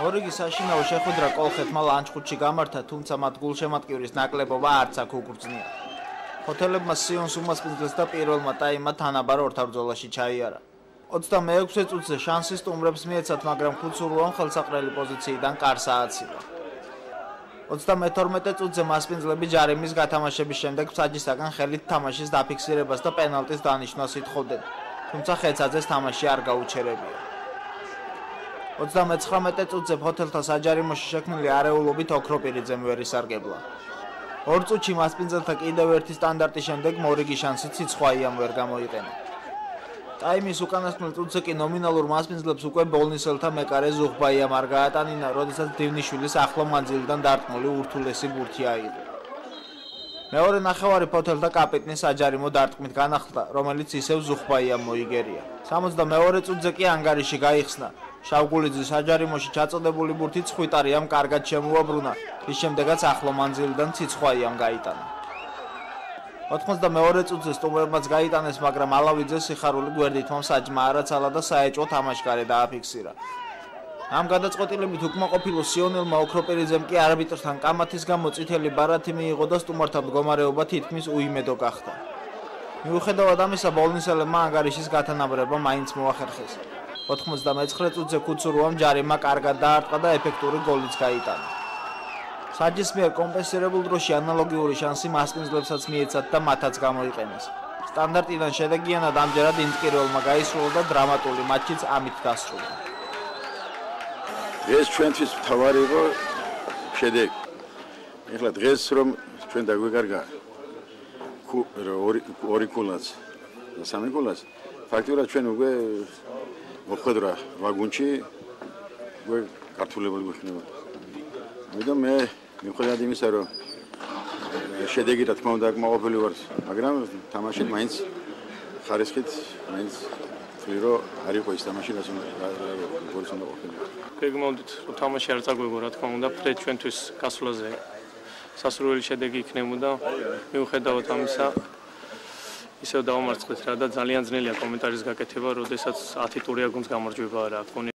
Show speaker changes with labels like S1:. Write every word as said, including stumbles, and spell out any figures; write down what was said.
S1: მორიგი საშინაო შეხვედრა კოლხეთმა ლანჩხუთში გამართა, თუმცა მათ გულშემატკივრის ნაკლებობა არც აქ უგრძნია. ჰოთელებმა სიონს უმასპინძლეს და პირველმა ტაიმმა თანაბარ ორთაბრძოლაში ჩაიარა. ოცდამეექვსე წუთზე შანსი სტუმრებს მიეცათ, მაგრამ ხუთსურუამ ხელსაყრელი პოზიციიდან კარს ააცილა. ოცდამეთორმეტე წუთზე მასპინძლები ჯარიმის გათამაშების შემდეგ მსაჯისაგან ხელით თამაშის დაფიქსირებას და პენალტის დანიშნვას ითხოვდნენ, თუმცა ხეცაძეს თამაში არ გაუჩერებია. ოცდამეცხრამეტე წუთზე ჰოთელთა საჯარიმოში შექმნილი არეულობით ოქროპირიძემ ვერ ისარგებლა. ორ წუთში მასპინძელთა კიდევ ერთი სტანდარტის შემდეგ მორიგი შანსი ციცხვაიამ ვერ გამოიყენა. ტაიმის უკანასკნელ წუთზე კი ნომინალურ მასპინძლებს უკვე ბოლნისელთა მეკარე ზუხბაიამ არ გაატანინა, როდესაც დივნიშვილის ახლო მანძილიდან დარტყმული ურთულესი ბურთი აიღო. მეორე ნახევარი ჰოთელთა კაპიტნის საჯარიმო დარტყმით განახლდა, რომელიც ისევ ზუხბაიამ მოიგერია. სამოცდამეორე წუთზე კი ანგარიში გაიხსნა. შავგულიძის საჯარიმოში ჩაწოდებული ბურთი ცხვიტარიამ კარგად შემოაბრუნა, რის შემდეგაც ახლო მანძილიდან ციცხვაიამ გაიტანა. ოთხმოცდამეორე წუთზე სტუმრებმაც გაიტანეს, მაგრამ ალავიძეს სიხარული გვერდითმა მსაჯმა არაცალა და საეჭვო თამაშგარე დააფიქსირა. ამ გადაწყვეტილებით უკმაყოფილო სიონელმა ოქროპირიძემ კი არბიტრთან კამათის გამო წითელი ბარათი მიიღო და სტუმართა მდგომარეობა თითქმის უიმედო გახდა. მიუხედავად ამისა, ბოლნისელებმა ანგარიშის გათანაბრება მაინც მოახერხეს. ოთხმოცდამეცხრე წუთზე ქუცურუამ ჯარიმა კარგად დაარტყა და ეფექტური გოლიც გაიტანა. საჯის მიერ კომპენსირებულ დროში ანალოგიური შანსი მასპინძლებსაც მიეცათ და მათაც გამოიყენეს. სტანდარტიდან შედეგიანად ამჯერად ინტკირველმა გაისრულა და დრამატული მატჩიც ამით დასრულდა.
S2: დღეს ჩვენთვის მთავარი იყო შედეგი. ეხლა დღეს რომ ჩვენ დაგვეკარგა ორი კულაც და სამი კულაც, ფაქტიურად ჩვენ უკვე მოხვედრა ვაგონში უკვე ქართულებული გვექნება. ამიტომ მე მიუხედავად იმისა, რომ შედეგი რა თქმა უნდა აკმაყოფილი ვარ, მაგრამ თამაში მაინც ხარისხით მაინც ვთვლი, რომ არ იყო ის თამაში, რაც უნდა ყოფილიყო.
S3: გეგმავდით, რომ თამაში არ წაგვეგო, რა თქმა უნდა, ფრედ ჩვენთვის გასვლაზე სასურველი შედეგი იქნებოდა. მიუხედავად ამისა, ისევ დავამარცხეთ რა და ძალიან ძნელია კომენტარის გაკეთება, როდესაც ათი ტური აგონს გამარჯვება არა.